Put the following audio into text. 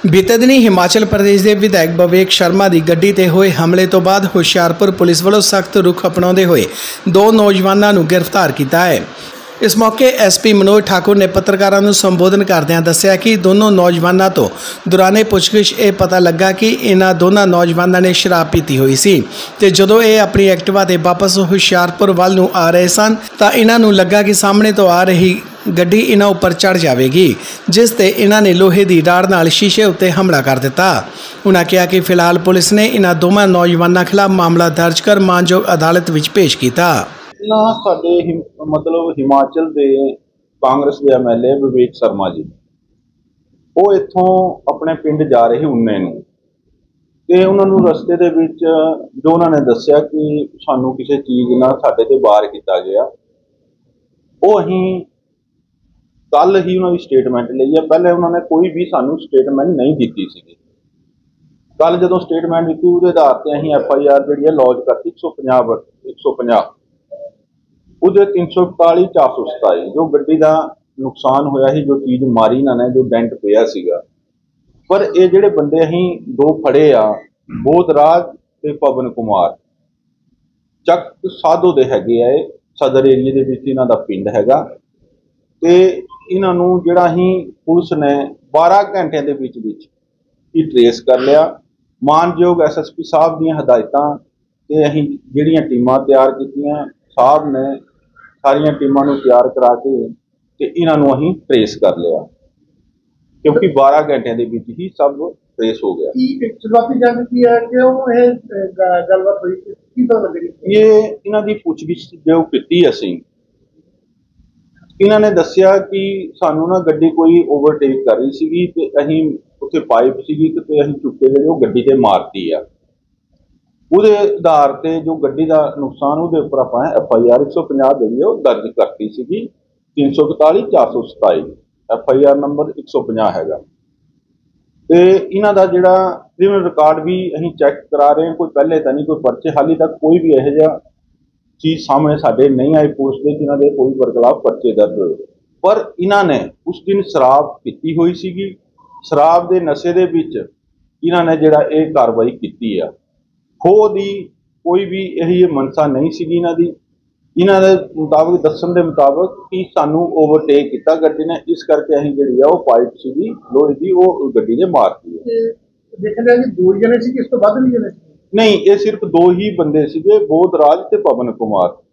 ਬੀਤੇ ਦਿਨੀ ਹਿਮਾਚਲ ਪ੍ਰਦੇਸ਼ ਦੇ ਵਿਧਾਇਕ ਵਿਵੇਕ ਸ਼ਰਮਾ ਦੀ ਗੱਡੀ ਤੇ ਹੋਏ ਹਮਲੇ ਤੋਂ ਬਾਅਦ ਹੁਸ਼ਿਆਰਪੁਰ ਪੁਲਿਸ ਵੱਲੋਂ ਸਖਤ ਰੁਖ ਅਪਣਾਉਂਦੇ ਹੋਏ ਦੋ ਨੌਜਵਾਨਾਂ ਨੂੰ ਗ੍ਰਿਫਤਾਰ ਕੀਤਾ ਹੈ। इस मौके एसपी मनोज ठाकुर ने पत्रकारों को संबोधन करदਿਆਂ दस्सिया कि दोनों नौजवानों तो दौराने पुछगिछ ये पता लगा कि इन्होंने दोनों नौजवानों ने शराब पीती हुई सी ते जदों ये अपनी एक्टिवा ते वापस हुशियारपुर वाल नूं आ रहे सन तां इन्हों लगा कि सामने तो आ रही गड्डी इन्हां उपर चढ़ जाएगी, जिस ते इन्होंने लोहे की राड़ नाल शीशे उत्ते हमला कर दिता। उन्होंने कहा कि फिलहाल पुलिस ने इन्हां दोवां नौजवानों खिलाफ मामला दर्ज कर मानयोग अदालत विच पेश किया। ना साडे मतलब हिमाचल के कांग्रेस के MLA विवेक शर्मा जी वो इत्थों अपने पिंड जा रहे उन्ने नूं ते उन्होंने रस्ते दे विच जो उन्होंने दस्सिया कि सानू किसी चीज़ नाल साडे ते वार किया गया, वो अहीं कल ही उन्होंने स्टेटमेंट ली है। पहले उन्होंने कोई भी सानू स्टेटमेंट नहीं दी सी। कल जो स्टेटमेंट दी उसके आधार पर अहीं FIR जी लॉज करती 150 ਉਹਦੇ 341 427 जो गड्डी का नुकसान होया ही, जो चीज़ मारी इन्होंने, जो डेंट पिया सीगा। पर ये जिहड़े बंदे अहीं दो फड़े आ, बोधराज ते पवन कुमार चक साधो दे हैगे आ, सदर एरिए दे विच इन्हां दा पिंड हैगा ते इन्हां नूं जिहड़ा अहीं पुलिस ने 12 घंटिਆਂ ਦੇ ਵਿੱਚ ही ट्रेस कर लिया। मानयोग SSP साहब ਦੀਆਂ हदायतां ते अहीं जिहड़ियां टीमां तैयार कीतियां, साहब ने सारिया टीमों को तैयार करा के इन्हां नूं अहीं ट्रेस कर लिया, क्योंकि 12 घंटिਆਂ ਦੇ ਵਿੱਚ ही सब ट्रेस हो गया। शुरुआती जानकारी है कि गलबात हुई की पता लग रही ये इन्हां दी पुछगिछ जो कीती असीं, इन्हां ने दस्सिया कि सानू ना गड्डी कोई ओवरटेक कर रही सीगी ते अहीं उत्थे पाइप सीगी ते अहीं चुक्के जिहड़े वो गड्डी ते मारती आ। ਉਹਦੇ आधार पर जो गड्डी का नुकसान ਉਹਦੇ ਉੱਪਰ ਆਪਾਂ FIR 150 ਜਿਹੜੀ ਉਹ दर्ज करती ਸੀਗੀ 341 427 FIR नंबर 150 हैगा। ਤੇ ਇਹਨਾਂ ਦਾ ਜਿਹੜਾ ਕ੍ਰਿਮੀਨਲ ਰਿਕਾਰਡ ਵੀ ਅਸੀਂ ਚੈੱਕ ਕਰਾ ਰਹੇ ਹਾਂ। ਕੋਈ ਪਹਿਲੇ ਤਾਂ ਨਹੀਂ, ਕੋਈ ਪਰਚੇ ਹਾਲੀ ਤੱਕ ਕੋਈ ਵੀ ਇਹੋ ਜਿਹਾ ਚੀਜ਼ ਸਾਹਮਣੇ ਸਾਡੇ ਨਹੀਂ ਆਈ ਪੁਲਿਸ ਦੇ ਜਿਨ੍ਹਾਂ ਦੇ ਕੋਈ ਬਰਖਲਾਫ ਪਰਚੇ ਦਰਜ ਹੋਏ। ਪਰ ਇਹਨਾਂ ਨੇ ਉਸ ਦਿਨ ਸ਼ਰਾਬ ਪੀਤੀ ਹੋਈ ਸੀਗੀ, ਸ਼ਰਾਬ ਦੇ ਨਸ਼ੇ ਦੇ ਵਿੱਚ ਇਹਨਾਂ ਨੇ ਜਿਹੜਾ ਇਹ ਕਾਰਵਾਈ ਕੀਤੀ ਆ। ਖੋ ਦੀ कोई भी यही मनसा नहीं सी इन्हां दी। इन्हां दे मुताबिक दस्सण दे मुताबिक कि सानू ओवरटेक किया गड्डी ने, इस करके असीं जिहड़ी आ वो पाइप सीगी लोहे दी वो गड्डी ने मारती है। देखने जी दो जने सी, इस तो वध नहीं जने नहीं, ये सिर्फ दो ही बंदे सीगे, बोधराज ते पवन कुमार।